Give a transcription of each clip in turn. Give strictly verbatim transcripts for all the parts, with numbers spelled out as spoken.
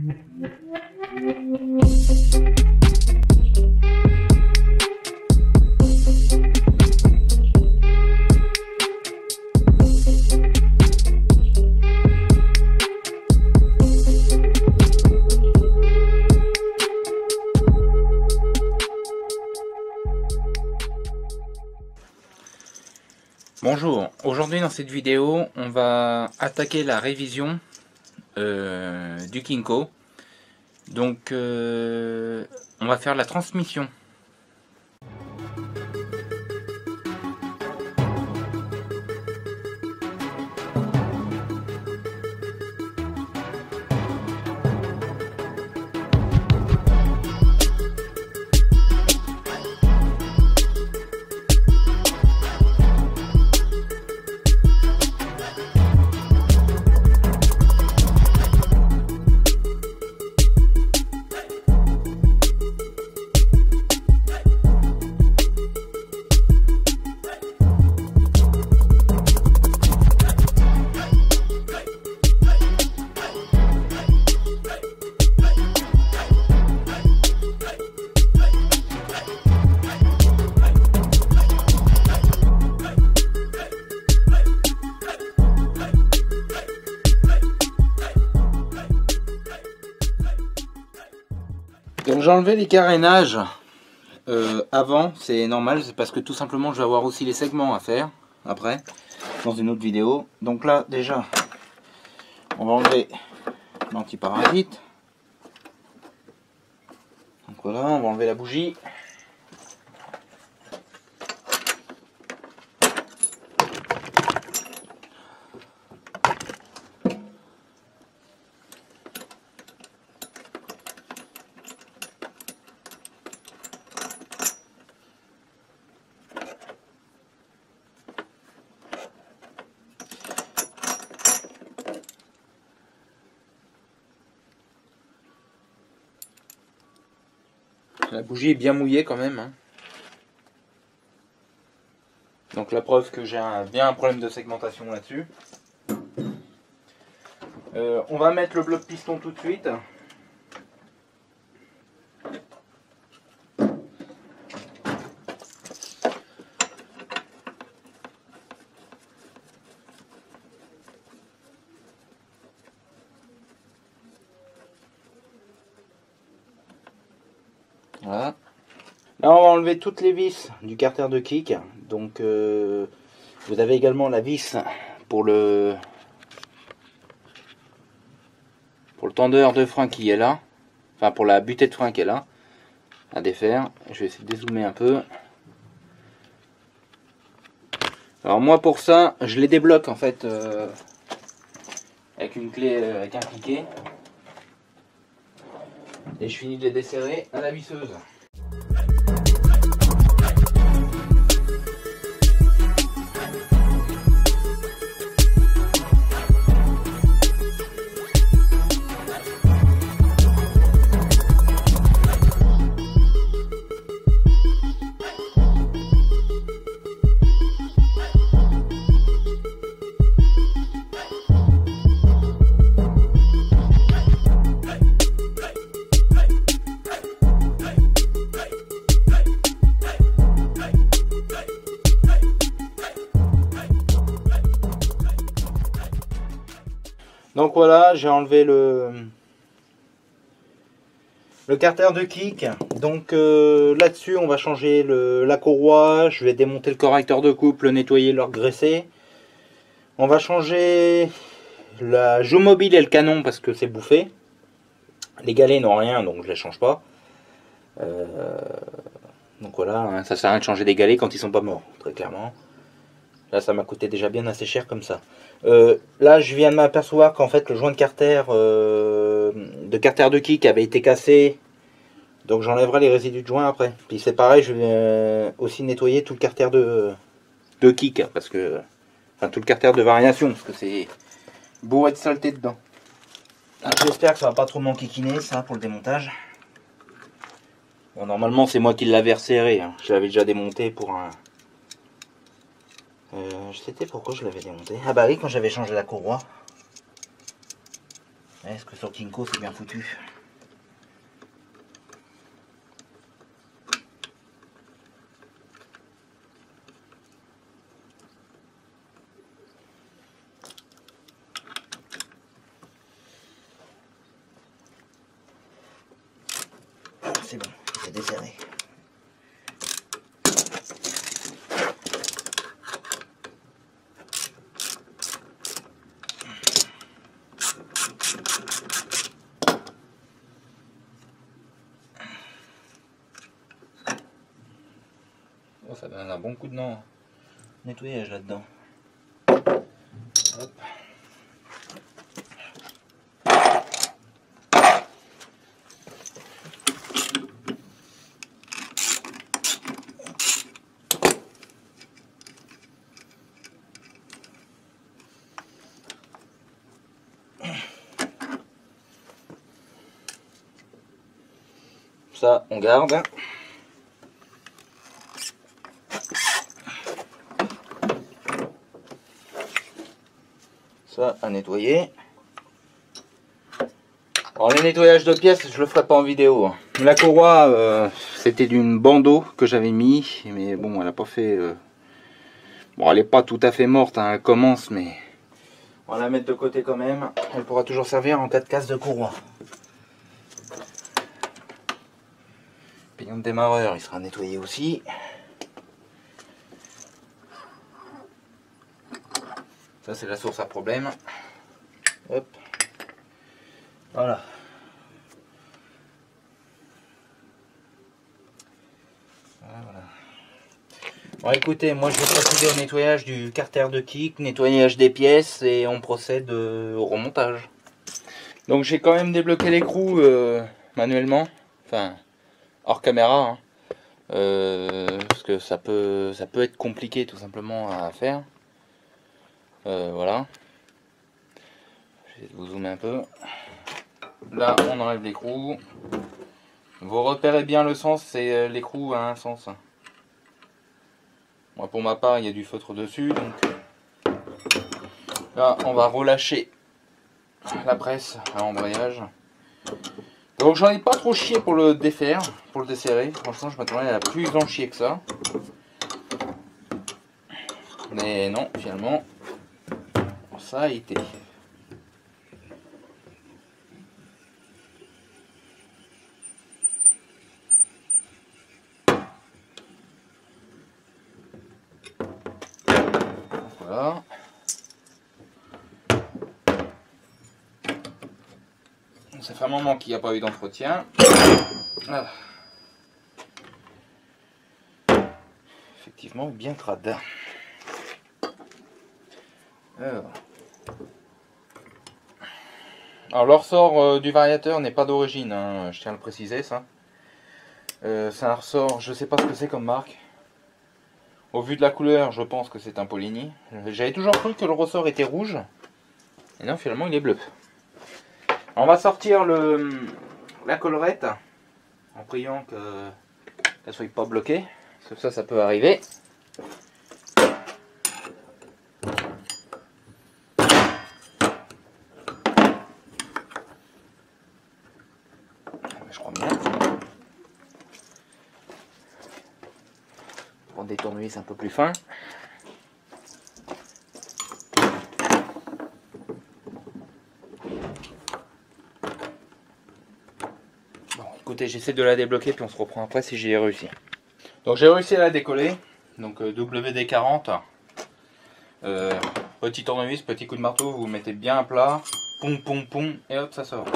Bonjour, aujourd'hui dans cette vidéo on va attaquer la révision euh, du Kinko. Donc euh, on va faire la transmission. Donc j'ai enlevé les carénages euh, avant, c'est normal, c'est parce que tout simplement je vais avoir aussi les segments à faire après, dans une autre vidéo. Donc là déjà, on va enlever l'antiparasite. Donc voilà, on va enlever la bougie. La bougie est bien mouillée quand même, hein. Donc la preuve que j'ai un, bien un problème de segmentation là-dessus. Euh, on va mettre le bloc piston tout de suite. Voilà. Là on va enlever toutes les vis du carter de kick. Donc euh, vous avez également la vis pour le pour le tendeur de frein qui est là. Enfin pour la butée de frein qui est là. À défaire. Je vais essayer de dézoomer un peu. Alors moi pour ça je les débloque en fait euh, avec une clé euh, avec un cliquet. Et je finis de les desserrer à la visseuse. Donc voilà, j'ai enlevé le, le carter de kick. Donc euh, là-dessus, on va changer le, la courroie. Je vais démonter le correcteur de couple, le nettoyer, le regraisser. On va changer la joue mobile et le canon parce que c'est bouffé. Les galets n'ont rien, donc je les change pas. Euh, donc voilà, ça sert à rien de changer des galets quand ils sont pas morts, très clairement. Là, ça m'a coûté déjà bien assez cher comme ça. Euh, là, je viens de m'apercevoir qu'en fait, le joint de carter, euh, de carter de kick avait été cassé. Donc, j'enlèverai les résidus de joint après. Puis c'est pareil, je vais euh, aussi nettoyer tout le carter de, de kick. Parce que, enfin, tout le carter de variation. Parce que c'est bourré de saleté dedans. J'espère que ça va pas trop m'enquiquiner, ça, pour le démontage. Bon, normalement, c'est moi qui l'avais resserré. Hein. Je l'avais déjà démonté pour un... Euh, je sais pourquoi je l'avais démonté. Ah bah oui, quand j'avais changé la courroie. Est-ce que sur Kinko c'est bien foutu? C'est bon, c'est desserré. Oh, ça donne un bon coup de nettoyage là-dedans. Hop. Ça, on garde. Ça à nettoyer. Alors les nettoyages de pièces, je le ferai pas en vidéo. La courroie, euh, c'était d'une bandeau que j'avais mis, mais bon, elle a pas fait. Euh... Bon, elle est pas tout à fait morte, hein, elle commence, mais on va la mettre de côté quand même. Elle pourra toujours servir en cas de casse de courroie. Pignon de démarreur, il sera nettoyé aussi. Ça c'est la source à problème. Hop. Voilà. Voilà. Bon écoutez, moi je vais procéder au nettoyage du carter de kick, nettoyage des pièces et on procède euh, au remontage. Donc j'ai quand même débloqué l'écrou euh, manuellement, enfin hors caméra, hein. Euh, parce que ça peut, ça peut être compliqué tout simplement à faire. Euh, voilà. Je vais vous zoomer un peu. Là on enlève l'écrou. Vous repérez bien le sens, c'est l'écrou a un sens. Moi pour ma part il y a du feutre dessus, donc là on va relâcher la presse à embrayage. Donc j'en ai pas trop chié pour le défaire, pour le desserrer. Franchement je m'attendais à plus en chier que ça. Mais non, finalement ça a été. Voilà. Ça fait un moment qu'il n'y a pas eu d'entretien. Ah. Effectivement bien crade. Alors, Alors le ressort euh, du variateur n'est pas d'origine, hein, je tiens à le préciser ça. Euh, c'est un ressort, je sais pas ce que c'est comme marque. Au vu de la couleur, je pense que c'est un Poligny. J'avais toujours cru que le ressort était rouge. Et non, finalement il est bleu. On va sortir le, la collerette en priant qu'elle ne soit pas bloquée. Parce que ça, ça peut arriver. Je crois bien. Prendre des tournevis un peu plus fins. Bon, écoutez, j'essaie de la débloquer puis on se reprend après si j'y ai réussi. Donc j'ai réussi à la décoller. Donc euh, W D quarante. Euh, petit tournevis, petit coup de marteau, vous mettez bien à plat. Pom pom pom et hop, ça sort.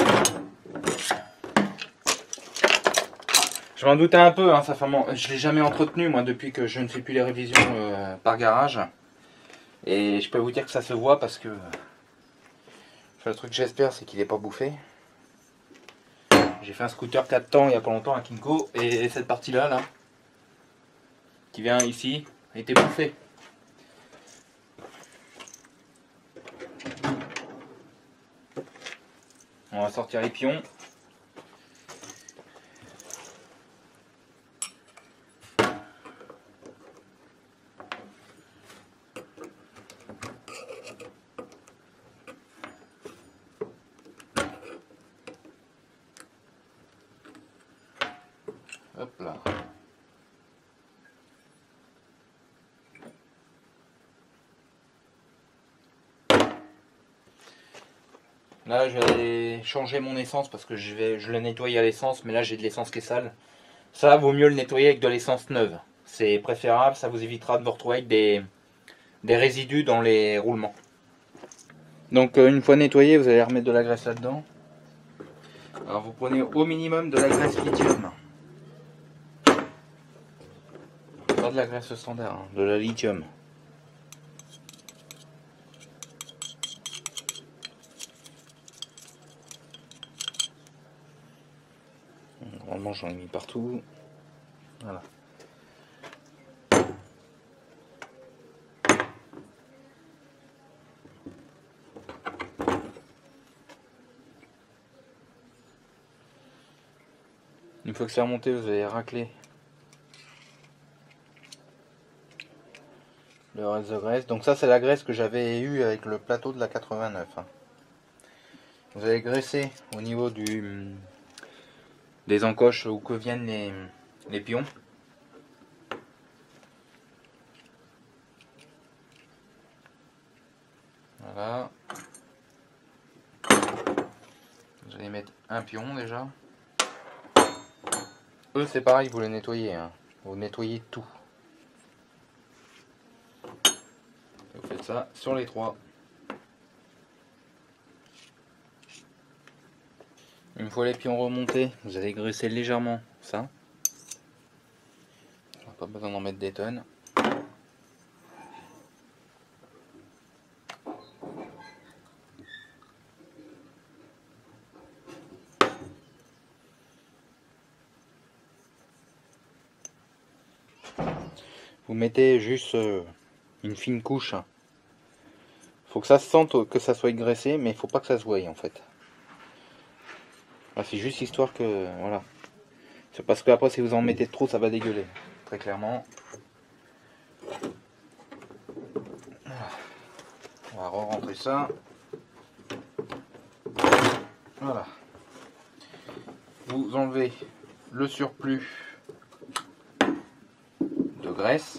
Je m'en doutais un peu, hein, ça fait moment. Je ne l'ai jamais entretenu moi depuis que je ne fais plus les révisions euh, par garage. Et je peux vous dire que ça se voit parce que enfin, le truc que j'espère c'est qu'il n'est pas bouffé. J'ai fait un scooter quatre temps il n'y a pas longtemps à Kinko et cette partie là, là qui vient ici a été bouffée. On va sortir les pions. Hop là. Là, je vais changer mon essence parce que je vais, je le nettoie à l'essence, mais là j'ai de l'essence qui est sale. Ça, vaut mieux le nettoyer avec de l'essence neuve. C'est préférable, ça vous évitera de vous retrouver avec des, des résidus dans les roulements. Donc une fois nettoyé, vous allez remettre de la graisse là-dedans. Alors vous prenez au minimum de la graisse lithium. Pas de la graisse standard, hein, de la lithium. Normalement j'en ai mis partout. Voilà. Une fois que c'est remonté, vous allez racler le reste de graisse. Donc ça c'est la graisse que j'avais eue avec le plateau de la quatre-vingt-neuf. Vous allez graisser au niveau du des encoches où que viennent les, les pions. Voilà. Vous allez mettre un pion déjà. Eux c'est pareil, vous les nettoyez. Hein. Vous nettoyez tout. Et vous faites ça sur les trois. Une fois les pions remontés, vous allez graisser légèrement ça. Pas besoin d'en mettre des tonnes. Vous mettez juste une fine couche. Faut que ça se sente que ça soit graissé, mais il faut pas que ça se voie en fait. C'est juste histoire que voilà. C'est parce que après si vous en mettez trop, ça va dégueuler. Très clairement. Voilà. On va re-rentrer ça. Voilà. Vous enlevez le surplus de graisse.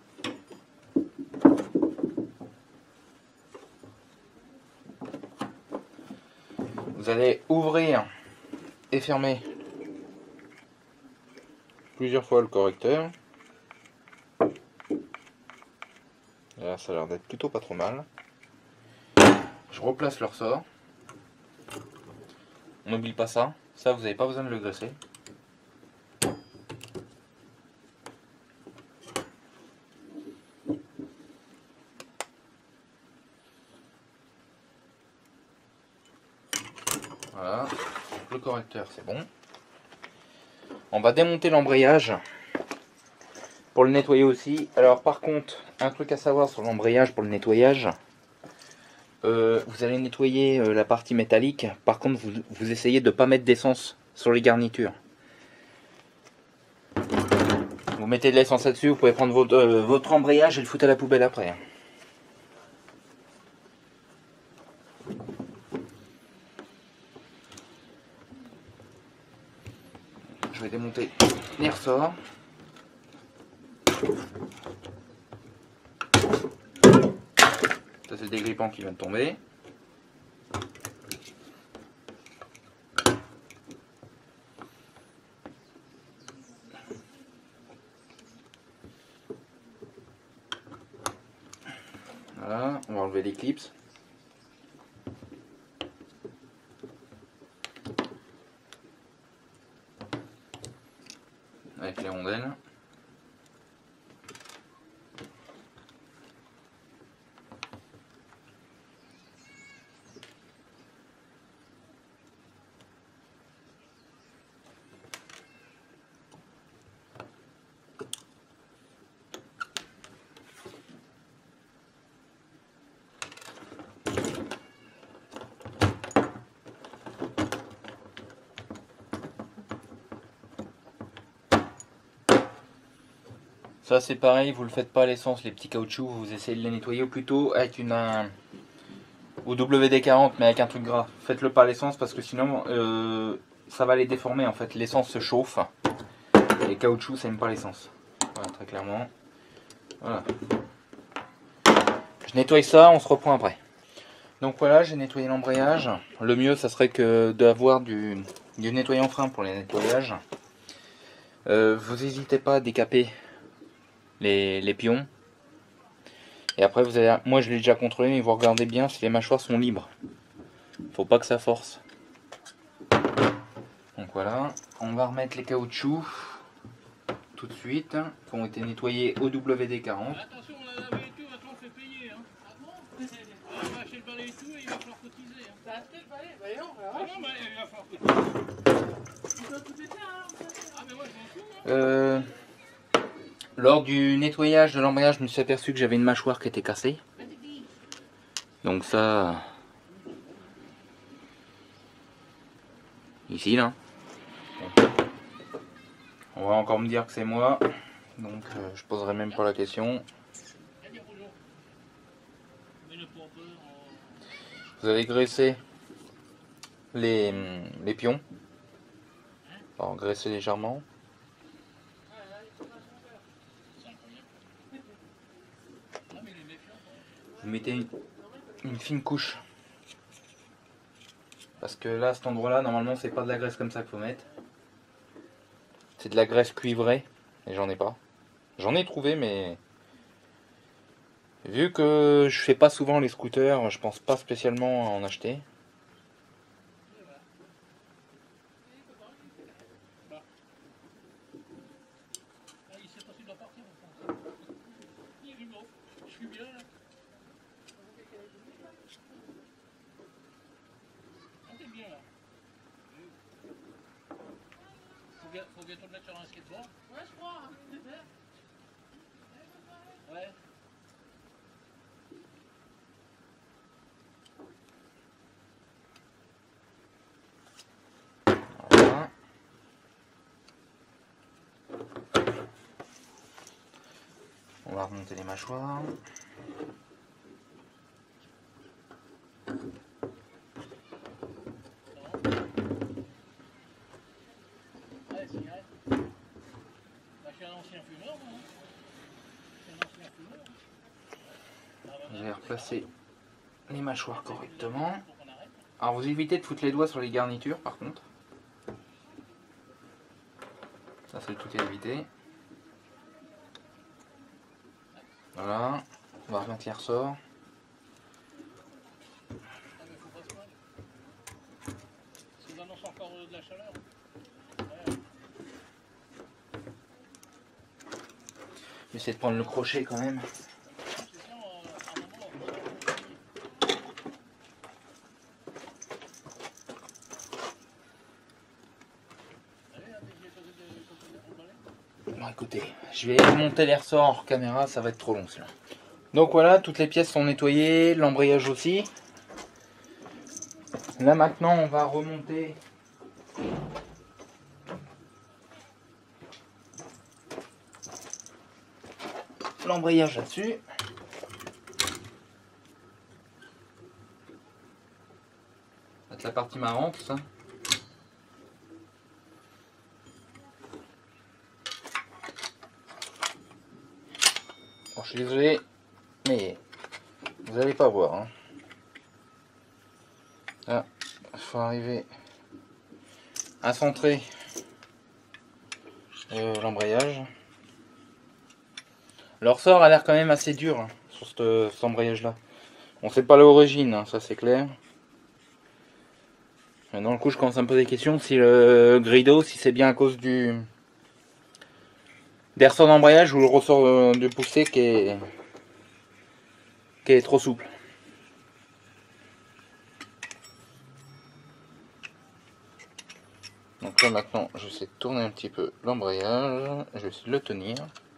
Vous allez ouvrir et fermer plusieurs fois le correcteur. Là, ça a l'air d'être plutôt pas trop mal. Je replace le ressort. On n'oublie pas ça. Ça, vous n'avez pas besoin de le graisser. Voilà. Donc, le correcteur, c'est bon. On va démonter l'embrayage pour le nettoyer aussi. Alors par contre, un truc à savoir sur l'embrayage pour le nettoyage, euh, vous allez nettoyer euh, la partie métallique. Par contre, vous, vous essayez de ne pas mettre d'essence sur les garnitures. Vous mettez de l'essence là-dessus, vous pouvez prendre votre, euh, votre embrayage et le foutre à la poubelle après. Je vais démonter les ressorts. Ça c'est le dégrippant qui vient de tomber. Voilà, on va enlever les clips. Avec les rondelles. Ça c'est pareil, vous le faites pas à l'essence, les petits caoutchoucs, vous essayez de les nettoyer, ou plutôt avec une un, ou W D quarante mais avec un truc gras. Faites-le pas à l'essence parce que sinon euh, ça va les déformer en fait, l'essence se chauffe caoutchoucs ça aime pas l'essence. Voilà, très clairement. Voilà. Je nettoie ça, on se reprend après. Donc voilà, j'ai nettoyé l'embrayage. Le mieux, ça serait que d'avoir du, du nettoyant frein pour les nettoyages. Euh, vous n'hésitez pas à décaper les, les pions. Et après, vous allez, moi je l'ai déjà contrôlé, mais vous regardez bien si les mâchoires sont libres. Faut pas que ça force. Donc voilà, on va remettre les caoutchoucs tout de suite, qui ont été nettoyés au W D quarante. Attention, on a lavé et tout, maintenant on fait payer. Hein. Ah bon? On va acheter le balai et tout, et il va falloir cotiser. Hein. T'as acheté le balai? Bah non, bah ah non, bah, il va falloir cotiser. Tu dois tout faire, hein. Ah mais moi je m'en fous. Hein. Euh, lors du nettoyage de l'embrayage, je me suis aperçu que j'avais une mâchoire qui était cassée. Donc ça... Ici là. On va encore me dire que c'est moi. Donc euh, je poserai même pas la question. Vous avez graissé les, les pions. Alors graisser légèrement. Vous mettez une, une fine couche. Parce que là, à cet endroit-là, normalement, c'est pas de la graisse comme ça qu'il faut mettre. C'est de la graisse cuivrée. Et j'en ai pas. J'en ai trouvé, mais... Vu que je fais pas souvent les scooters, je pense pas spécialement à en acheter. Faut bientôt le mettre sur un skateboard. Ouais, je crois. Ouais. Voilà. On va remonter les mâchoires. Je vais replacer les mâchoires correctement. Alors vous évitez de foutre les doigts sur les garnitures par contre. Ça c'est tout à éviter. Voilà. On va remettre les ressorts. J'essaie de prendre le crochet quand même. Bon écoutez, je vais monter les ressorts hors caméra, ça va être trop long cela. Donc voilà, toutes les pièces sont nettoyées, l'embrayage aussi. Là maintenant on va remonter l'embrayage là-dessus. C'est la partie marrante ça. Bon, je suis désolé, mais vous n'allez pas voir. Hein. Là, il faut arriver à centrer euh, l'embrayage. Le ressort a l'air quand même assez dur hein, sur ce, cet embrayage là. On sait pas l'origine, hein, ça c'est clair. Maintenant le coup je commence à me poser des questions si le grido, si c'est bien à cause du des ressorts d'embrayage ou le ressort de poussée qui est qui est trop souple. Donc là maintenant je vais essayer de tourner un petit peu l'embrayage, je vais essayer de le tenir.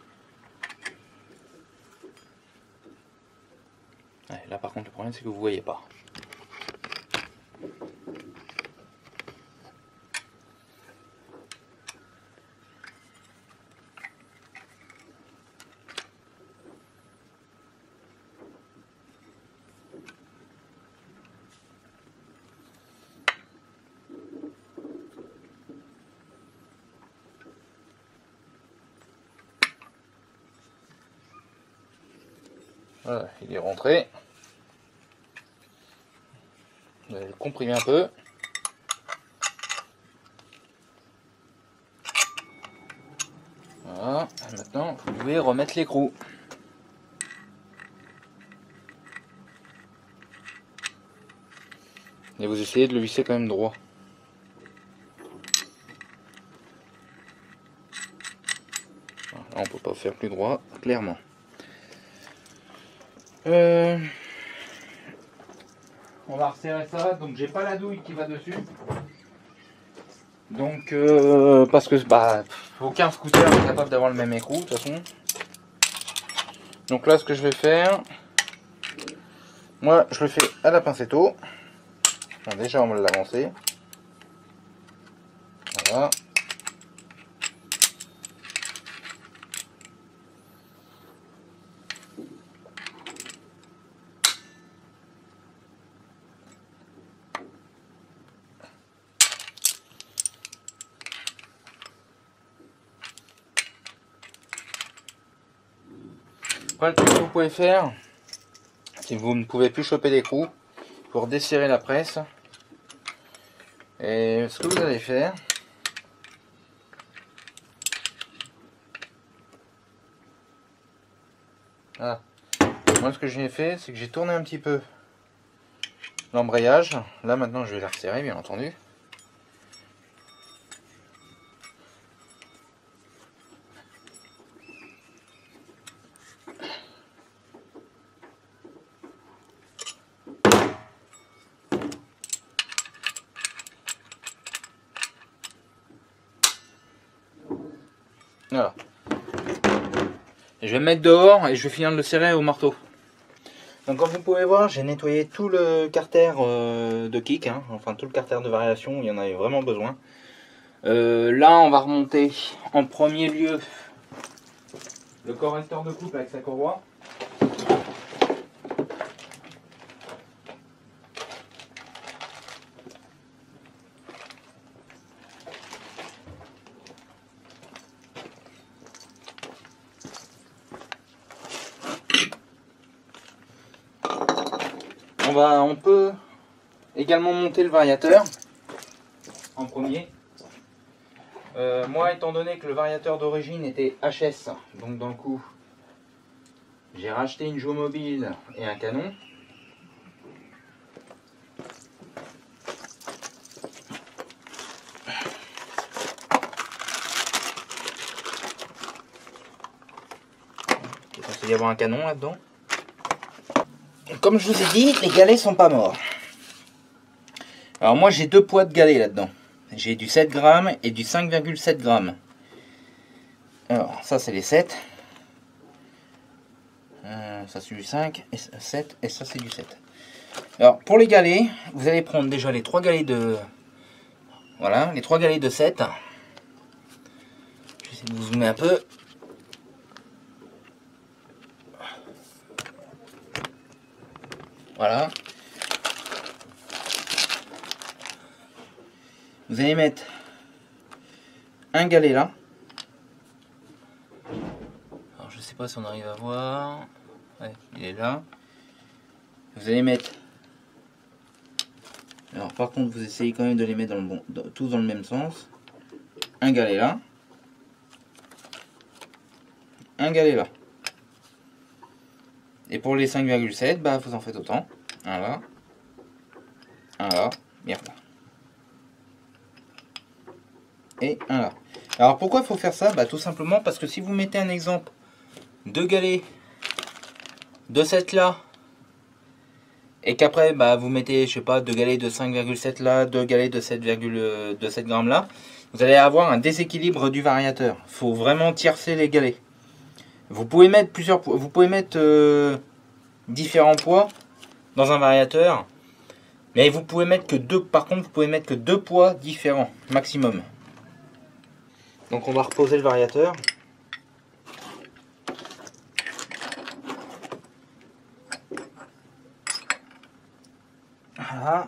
Ouais, là par contre le problème c'est que vous voyez pas. Voilà, il est rentré. Vous allez le comprimer un peu. Voilà, maintenant vous pouvez remettre l'écrou. Et vous essayez de le visser quand même droit. Là on peut pas faire plus droit, clairement. Euh, on va resserrer ça, donc j'ai pas la douille qui va dessus. Donc euh, parce que bah aucun scooter n'est capable d'avoir le même écrou de toute façon. Donc là ce que je vais faire, moi je le fais à la pincetto. Bon, déjà on va l'avancer. Voilà. Après, le truc que vous pouvez faire, si vous ne pouvez plus choper d'écrou, pour desserrer la presse, et ce que vous allez faire, ah, moi ce que j'ai fait, c'est que j'ai tourné un petit peu l'embrayage. Là maintenant je vais la resserrer bien entendu. Voilà. Et je vais me mettre dehors et je vais finir de le serrer au marteau. Donc comme vous pouvez voir, j'ai nettoyé tout le carter euh, de kick, hein, enfin tout le carter de variation, il y en avait vraiment besoin. Euh, là on va remonter en premier lieu le correcteur de couple avec sa courroie. On, va, on peut également monter le variateur en premier. Euh, moi, étant donné que le variateur d'origine était H S, donc dans le coup, j'ai racheté une joue mobile et un canon. Il est censé y avoir un canon là-dedans. Comme je vous ai dit, les galets sont pas morts. Alors moi j'ai deux poids de galets là-dedans. J'ai du sept grammes et du cinq virgule sept grammes. Alors ça c'est les sept. Euh, ça c'est du cinq, et sept, et ça c'est du sept. Alors pour les galets, vous allez prendre déjà les trois galets de... Voilà, les trois galets de sept. Je vais essayer de vous zoomer un peu. Voilà. Vous allez mettre un galet là. Alors je sais pas si on arrive à voir. Ouais, il est là. Vous allez mettre. Alors par contre vous essayez quand même de les mettre dans le bon, dans, tous dans le même sens. Un galet là. Un galet là. Et pour les cinq virgule sept, bah vous en faites autant. Un là. Un là. Merde. Et un là. Alors pourquoi il faut faire ça? Bah tout simplement parce que si vous mettez un exemple, deux galets de sept là, et qu'après bah vous mettez, je sais pas, deux galets de cinq virgule sept là, deux galets de sept virgule sept grammes là, vous allez avoir un déséquilibre du variateur. Il faut vraiment tiercer les galets. Vous pouvez mettre plusieurs, vous pouvez mettre euh, différents poids dans un variateur, mais vous pouvez mettre que deux. Par contre, vous pouvez mettre que deux poids différents maximum. Donc on va reposer le variateur. Voilà.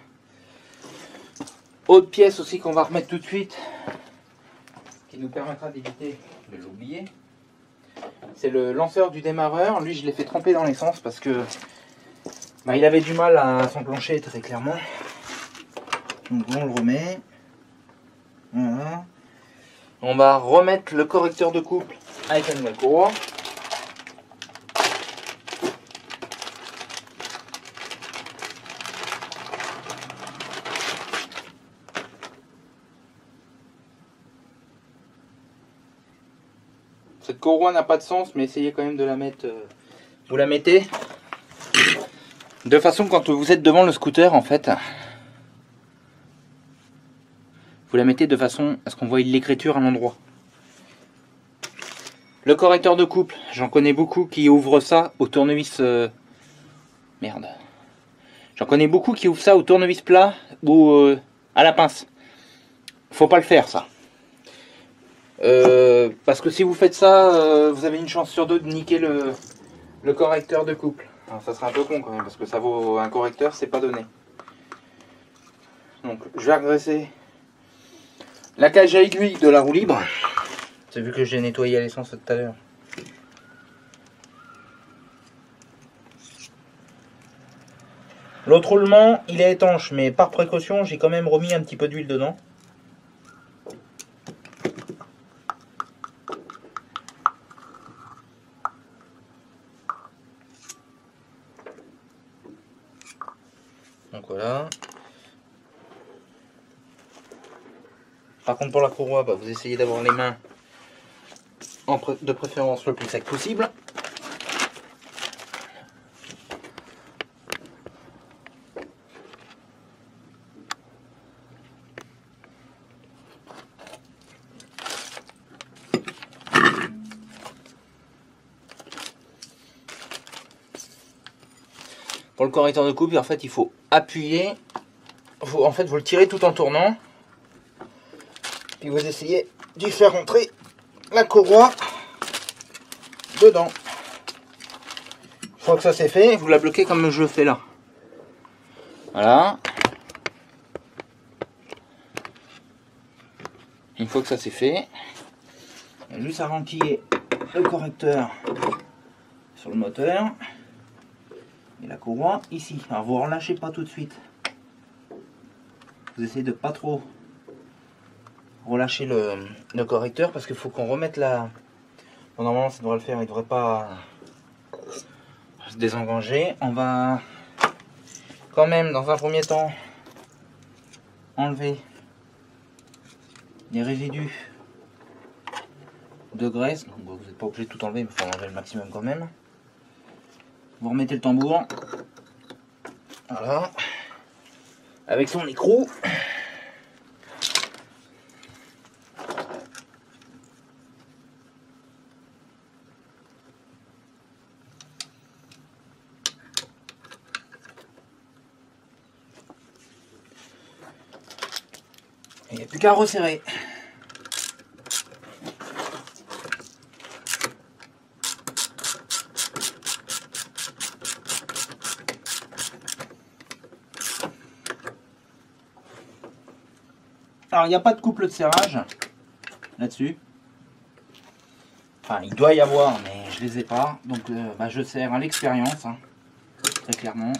Autre pièce aussi qu'on va remettre tout de suite, qui nous permettra d'éviter de l'oublier. C'est le lanceur du démarreur. Lui, je l'ai fait tremper dans l'essence parce que bah, il avait du mal à s'enclencher très clairement. Donc on le remet. Voilà. On va remettre le correcteur de couple avec la nouvelle courroie. Cette courroie n'a pas de sens, mais essayez quand même de la mettre. Euh, vous la mettez de façon quand vous êtes devant le scooter en fait. Vous la mettez de façon à ce qu'on voie l'écriture à l'endroit. Le correcteur de couple, j'en connais beaucoup qui ouvrent ça au tournevis. Euh... Merde. J'en connais beaucoup qui ouvrent ça au tournevis plat ou euh, à la pince. Faut pas le faire ça. Euh, parce que si vous faites ça, euh, vous avez une chance sur deux de niquer le, le correcteur de couple. Alors, ça serait un peu con quand même, parce que ça vaut un correcteur, c'est pas donné. Donc je vais regresser la cage à aiguille de la roue libre. C'est vu que j'ai nettoyé à l'essence tout à l'heure. L'autre roulement, il est étanche, mais par précaution, j'ai quand même remis un petit peu d'huile dedans. Donc voilà. Par contre pour la courroie, bah, vous essayez d'avoir les mains en pré de préférence le plus sec possible. Pour le correcteur de couple, en fait, il faut appuyer. Faut, en fait, vous le tirez tout en tournant. Puis vous essayez d'y faire rentrer la courroie dedans. Une fois que ça c'est fait, vous la bloquez comme je le fais là. Voilà. Une fois que ça c'est fait, il y a juste à rentiller le correcteur sur le moteur. Et la courroie ici. Alors vous relâchez pas tout de suite. Vous essayez de pas trop relâcher le, le correcteur parce qu'il faut qu'on remette la. Bon, normalement ça devrait le faire, il devrait pas se désengager. On va quand même dans un premier temps enlever les résidus de graisse. Donc, vous n'êtes pas obligé de tout enlever, mais il faut enlever le maximum quand même. Vous remettez le tambour, voilà, avec son écrou. Il n'y a plus qu'à resserrer. Alors il n'y a pas de couple de serrage là-dessus. Enfin il doit y avoir mais je les ai pas. Donc euh, bah, je serre à l'expérience, hein, très clairement.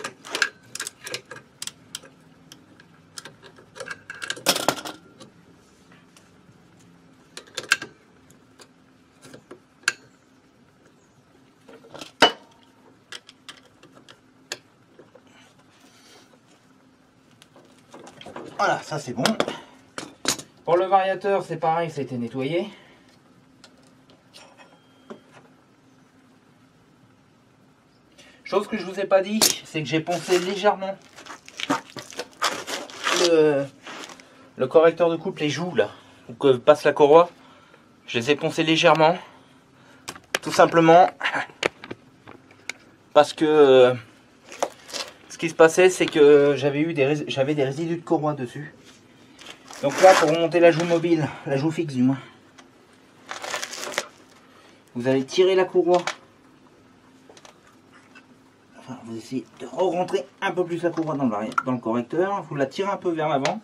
Voilà, ça c'est bon. Pour le variateur, c'est pareil, ça a été nettoyé. Chose que je vous ai pas dit, c'est que j'ai poncé légèrement le, le correcteur de couple, les joues là, où que passe la courroie. Je les ai poncés légèrement, tout simplement parce que euh, ce qui se passait, c'est que j'avais eu des j'avais des résidus de courroie dessus. Donc là, pour remonter la joue mobile, la joue fixe du moins, vous allez tirer la courroie. Enfin, vous essayez de re-rentrer un peu plus la courroie dans le, dans le correcteur. Vous la tirez un peu vers l'avant.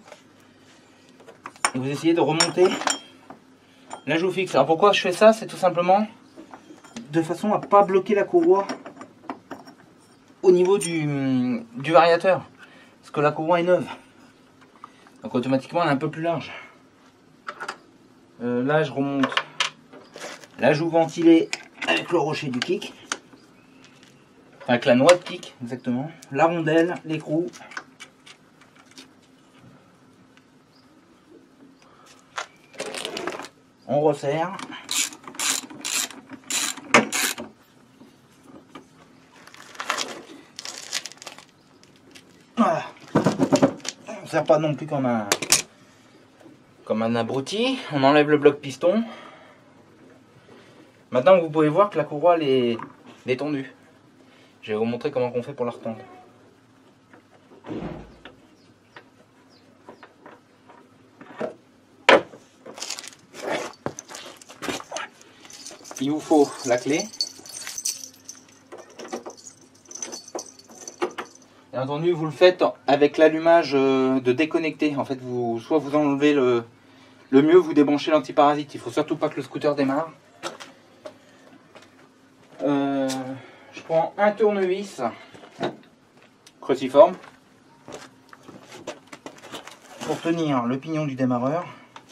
Et vous essayez de remonter la joue fixe. Alors pourquoi je fais ça? C'est tout simplement de façon à pas bloquer la courroie au niveau du, du variateur. Parce que la courroie est neuve. Donc automatiquement elle est un peu plus large. Euh, là je remonte la joue ventilée avec le rocher du kick. Enfin, avec la noix de kick exactement. La rondelle, l'écrou. On resserre. Voilà. On ne sert pas non plus comme un comme un abruti. On enlève le bloc piston. Maintenant vous pouvez voir que la courroie elle est, elle est tendue. Je vais vous montrer comment on fait pour la retendre. Il vous faut la clé. Bien entendu, vous le faites avec l'allumage de déconnecter. En fait, vous, soit vous enlevez le, le mieux, vous débranchez l'antiparasite. Il faut surtout pas que le scooter démarre. Euh, je prends un tournevis cruciforme pour tenir le pignon du démarreur.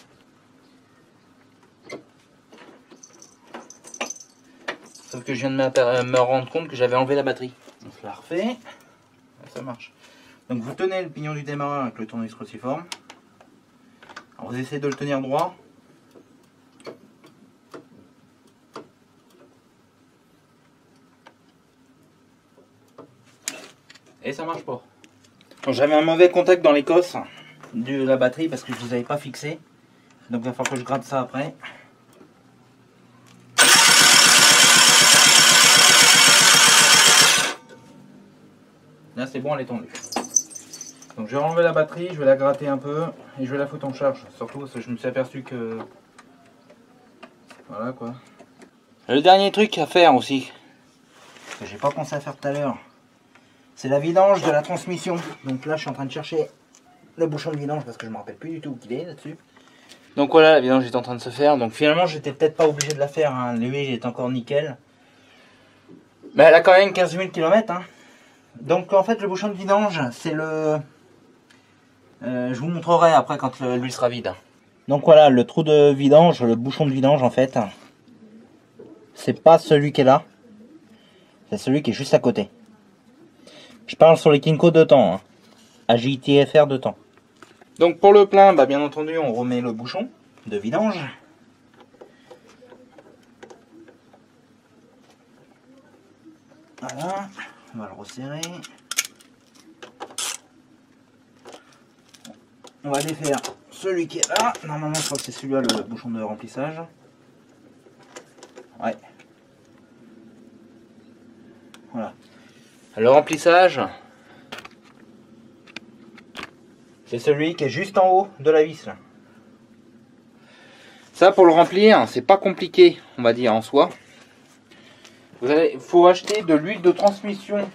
Sauf que je viens de me rendre compte que j'avais enlevé la batterie. Donc je la refais. Ça marche. Donc vous tenez le pignon du démarreur avec le tournevis cruciforme. Alors vous essayez de le tenir droit. Et ça marche pas. J'avais un mauvais contact dans l'écosse de la batterie parce que je ne les avais pas fixés. Donc il va falloir que je gratte ça après. Là c'est bon, elle est tendue. Donc je vais enlever la batterie, je vais la gratter un peu et je vais la foutre en charge. Surtout parce que je me suis aperçu que... Voilà quoi. Le dernier truc à faire aussi, que j'ai pas pensé à faire tout à l'heure, c'est la vidange de la transmission. Donc là je suis en train de chercher le bouchon de vidange parce que je me rappelle plus du tout où qu'il est là-dessus. Donc voilà, la vidange est en train de se faire. Donc finalement j'étais peut-être pas obligé de la faire, hein. L'huile est encore nickel. Mais elle a quand même quinze mille kilomètres. Hein. Donc en fait le bouchon de vidange c'est le... Euh, je vous montrerai après quand l'huile sera vide. Donc voilà le trou de vidange, le bouchon de vidange en fait. C'est pas celui qui est là. C'est celui qui est juste à côté. Je parle sur les Kinko de temps. Hein. A J T F R de temps. Donc pour le plein, bah, bien entendu on remet le bouchon de vidange. Voilà. On va le resserrer. On va défaire celui qui est là. Normalement, je crois que c'est celui-là le bouchon de remplissage. Ouais. Voilà. Le remplissage, c'est celui qui est juste en haut de la vis. Là. Ça, pour le remplir, c'est pas compliqué, on va dire en soi. Vous allez, faut acheter de l'huile de transmission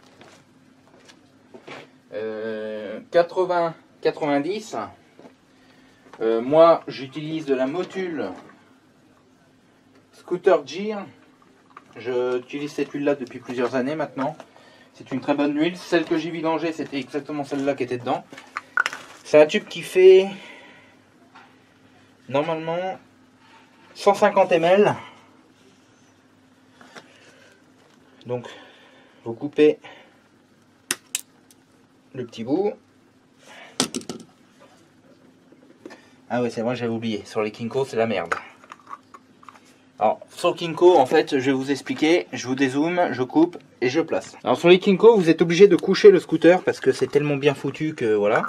euh, quatre-vingts quatre-vingt-dix. Euh, moi, j'utilise de la Motul Scooter Gear. J'utilise cette huile là depuis plusieurs années maintenant. C'est une très bonne huile. Celle que j'ai vidangée, c'était exactement celle-là qui était dedans. C'est un tube qui fait normalement cent cinquante millilitres. Donc, vous coupez le petit bout. Ah oui, c'est vrai, j'avais oublié. Sur les Kinko, c'est la merde. Alors, sur le Kinko, en fait, je vais vous expliquer. Je vous dézoome, je coupe et je place. Alors, sur les Kinko, vous êtes obligé de coucher le scooter parce que c'est tellement bien foutu que voilà.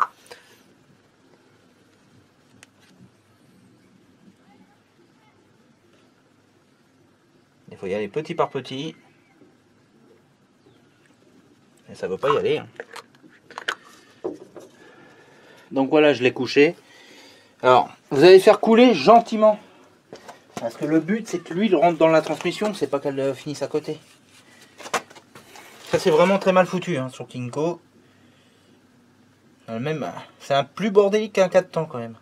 Il faut y aller petit par petit. Et ça ne veut pas y aller. Hein. Donc voilà, je l'ai couché. Alors, vous allez faire couler gentiment. Parce que le but, c'est que l'huile rentre dans la transmission, c'est pas qu'elle finisse à côté. Ça, c'est vraiment très mal foutu hein, sur Kinko. Même, c'est un plus bordélique qu'un quatre temps quand même.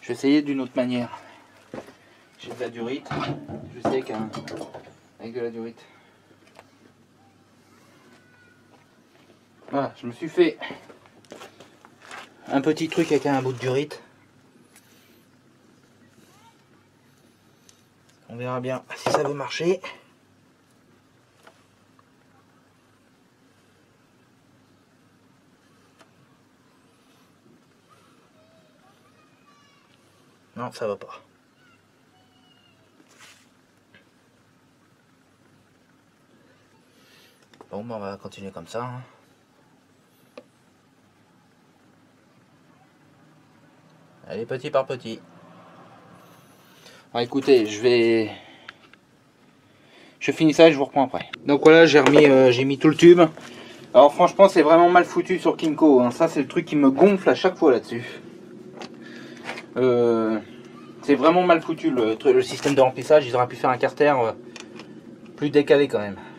Je vais essayer d'une autre manière. J'ai de la durite. Je sais qu'avec de la durite. Voilà, je me suis fait un petit truc avec un bout de durite. On verra bien si ça veut marcher. Non, ça va pas. Bon, ben on va continuer comme ça. Hein. Allez, petit par petit. Alors écoutez, je vais... Je finis ça et je vous reprends après. Donc voilà, j'ai remis, euh, j'ai mis tout le tube. Alors franchement, c'est vraiment mal foutu sur Kymco. Hein. Ça, c'est le truc qui me gonfle à chaque fois là-dessus. Euh, c'est vraiment mal foutu le, le système de remplissage. Ils auraient pu faire un carter euh, plus décalé quand même.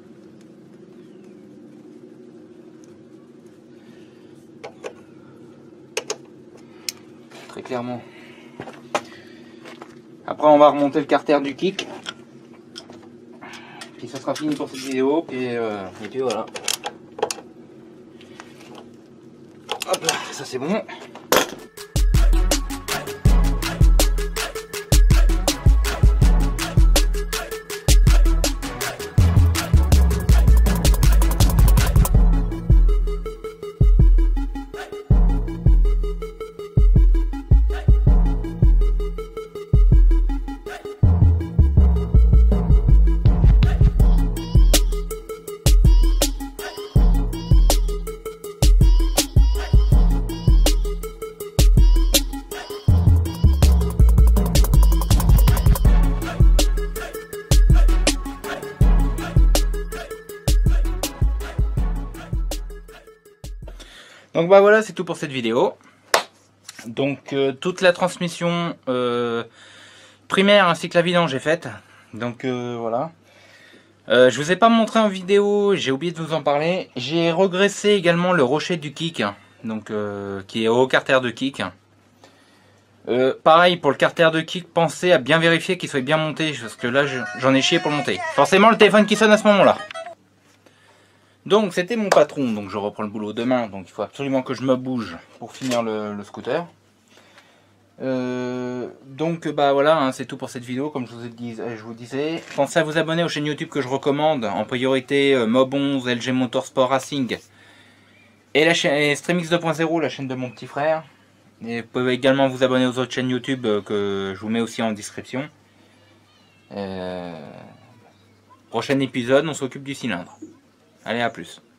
Très clairement. Après on va remonter le carter du kick. Puis ça sera fini pour cette vidéo. Et, euh, et puis voilà. Hop là, ça c'est bon. Donc bah voilà, c'est tout pour cette vidéo. Donc euh, toute la transmission euh, primaire ainsi que la vidange est faite. Donc euh, voilà. Euh, je vous ai pas montré en vidéo, j'ai oublié de vous en parler. J'ai regraissé également le rocher du kick, donc euh, qui est au carter de kick. Euh, pareil pour le carter de kick, pensez à bien vérifier qu'il soit bien monté, parce que là j'en ai chié pour le monter. Forcément le téléphone qui sonne à ce moment-là. Donc c'était mon patron, donc je reprends le boulot demain, donc il faut absolument que je me bouge pour finir le, le scooter. Euh, donc bah voilà, hein, c'est tout pour cette vidéo, comme je vous, ai dit, je vous disais. Pensez à vous abonner aux chaînes YouTube que je recommande, en priorité euh, Mob onze, L G Motorsport Racing et la chaîne et Streamix deux point zéro, la chaîne de mon petit frère. Et vous pouvez également vous abonner aux autres chaînes YouTube euh, que je vous mets aussi en description. Euh, prochain épisode, on s'occupe du cylindre. Allez, à plus.